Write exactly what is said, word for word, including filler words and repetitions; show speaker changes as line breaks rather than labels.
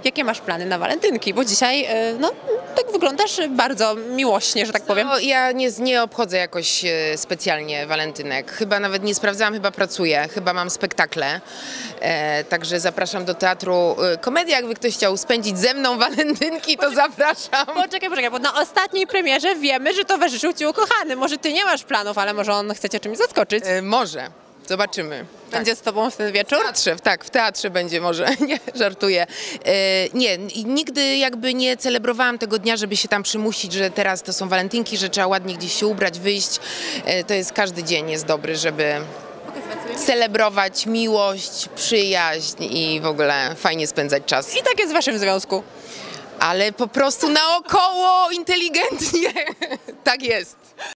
Jakie masz plany na walentynki? Bo dzisiaj, y, no, tak wyglądasz bardzo miłośnie, że tak powiem.
No, ja nie, nie obchodzę jakoś e, specjalnie walentynek. Chyba nawet nie sprawdzałam, chyba pracuję, chyba mam spektakle. E, także zapraszam do teatru e, Komedia. Jakby ktoś chciał spędzić ze mną walentynki, to zapraszam.
Poczekaj, poczekaj, bo na ostatniej premierze wiemy, że towarzyszył ci ukochany. Może ty nie masz planów, ale może on chce cię czymś zaskoczyć.
E, może. Zobaczymy.
Będzie z tobą w ten wieczór?
W teatrze, tak, w teatrze będzie może, nie, żartuję. E, nie, nigdy jakby nie celebrowałam tego dnia, żeby się tam przymusić, że teraz to są walentynki, że trzeba ładnie gdzieś się ubrać, wyjść. E, to jest każdy dzień jest dobry, żeby celebrować miłość, przyjaźń i w ogóle fajnie spędzać czas.
I tak jest w waszym związku.
Ale po prostu naokoło, inteligentnie. Tak jest.